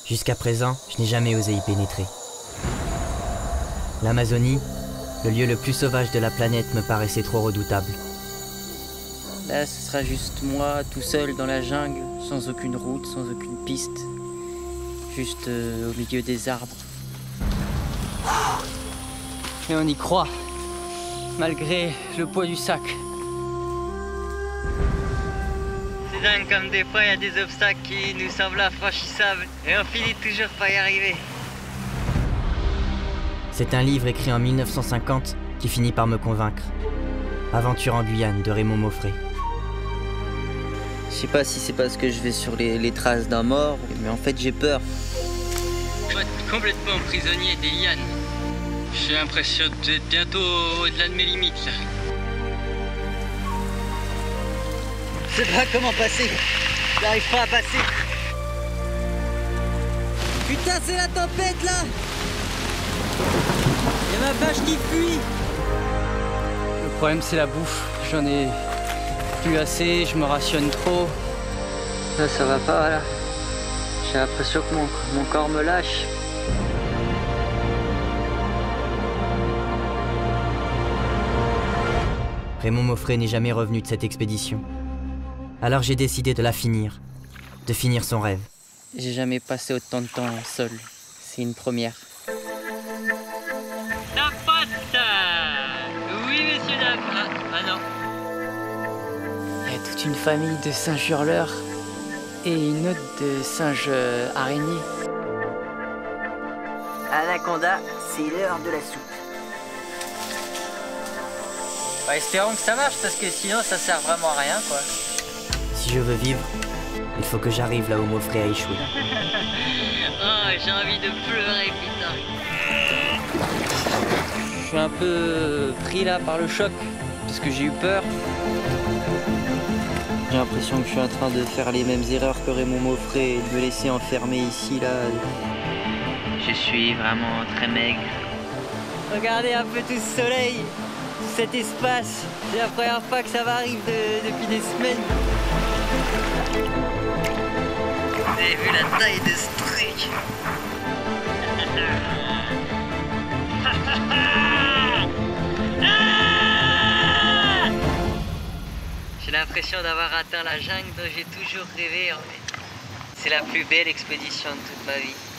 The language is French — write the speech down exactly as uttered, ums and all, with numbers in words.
Jusqu'à présent, je n'ai jamais osé y pénétrer. L'Amazonie, le lieu le plus sauvage de la planète, me paraissait trop redoutable. Là, ce sera juste moi, tout seul dans la jungle, sans aucune route, sans aucune piste. Juste euh, au milieu des arbres. Mais on y croit, malgré le poids du sac. C'est dingue comme des fois il y a des obstacles qui nous semblent infranchissables et on finit toujours par y arriver. C'est un livre écrit en mille neuf cent cinquante qui finit par me convaincre. Aventure en Guyane de Raymond Moffret. Je sais pas si c'est parce que je vais sur les, les traces d'un mort, mais en fait j'ai peur. Je vais être complètement prisonnier des lianes. J'ai l'impression d'être bientôt au-delà de mes limites là. Je sais pas comment passer. J'arrive pas à passer. Putain, c'est la tempête là. Y'a ma vache qui fuit. Le problème c'est la bouffe. J'en ai plus assez, je me rationne trop. Là ça va pas, voilà. J'ai l'impression que mon, mon corps me lâche. Raymond Moffret n'est jamais revenu de cette expédition. Alors j'ai décidé de la finir, de finir son rêve. J'ai jamais passé autant de temps seul. C'est une première. La pâte. Oui, messieurs, dames. Ah, ah non. Il y a toute une famille de singes hurleurs et une autre de singes euh, araignées. Anaconda, c'est l'heure de la soupe. Bah, espérons que ça marche parce que sinon ça sert vraiment à rien quoi. Si je veux vivre, il faut que j'arrive là où Moffret a échoué. Oh, j'ai envie de pleurer, putain. Je suis un peu pris là par le choc parce que j'ai eu peur. J'ai l'impression que je suis en train de faire les mêmes erreurs que Raymond Moffret et de me laisser enfermer ici là. Je suis vraiment très maigre. Regardez un peu tout ce soleil, cet espace. C'est la première fois que ça m'arrive de, depuis des semaines. Vous avez vu la taille de ce truc? J'ai l'impression d'avoir atteint la jungle dont j'ai toujours rêvé en fait. C'est la plus belle expédition de toute ma vie.